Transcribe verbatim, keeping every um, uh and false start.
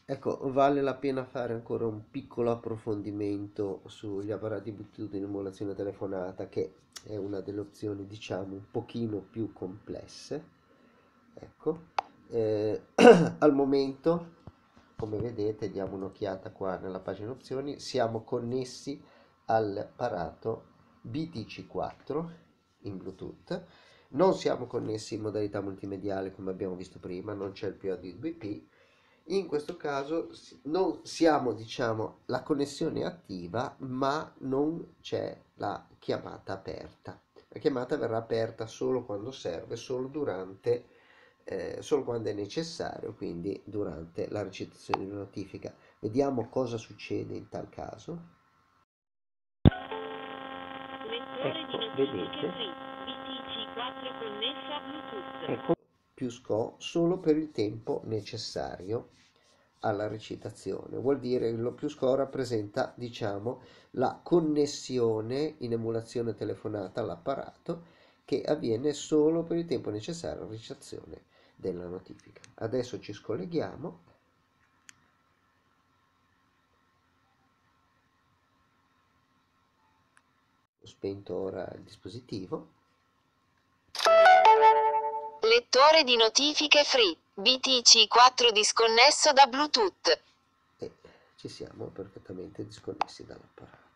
Ecco, vale la pena fare ancora un piccolo approfondimento sugli apparati Bluetooth in emulazione telefonata, che è una delle opzioni, diciamo, un pochino più complesse. Ecco, eh, al momento, come vedete, diamo un'occhiata qua nella pagina opzioni, siamo connessi all'apparato B T C quattro in Bluetooth. Non siamo connessi in modalità multimediale come abbiamo visto prima, non c'è il P O D due P. In questo caso si- non siamo, diciamo, la connessione è attiva, ma non c'è la chiamata aperta. La chiamata verrà aperta solo quando serve, solo durante, eh, solo quando è necessario, quindi durante la ricezione di una notifica. Vediamo cosa succede in tal caso. Ecco, vedete, ecco, più SCO solo per il tempo necessario alla recitazione. Vuol dire che lo più SCO rappresenta, diciamo, la connessione in emulazione telefonata all'apparato che avviene solo per il tempo necessario alla recitazione della notifica. Adesso ci scolleghiamo. Ho spento ora il dispositivo. Lettore di notifiche free, B T C quattro disconnesso da Bluetooth. E ci siamo perfettamente disconnessi dall'apparato.